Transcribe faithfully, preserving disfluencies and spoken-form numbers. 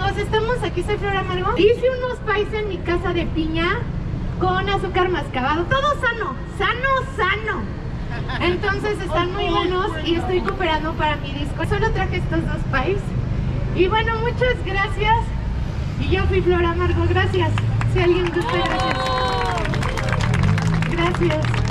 amigos, estamos aquí, soy Flor Amargo. Hice unos pies en mi casa de piña con azúcar mascabado, todo sano, sano, sano. Entonces están muy buenos y estoy cooperando para mi disco. Solo traje estos dos pies. Y bueno, muchas gracias. Y yo fui Flor Amargo, gracias. Si alguien gusta, gracias. Gracias.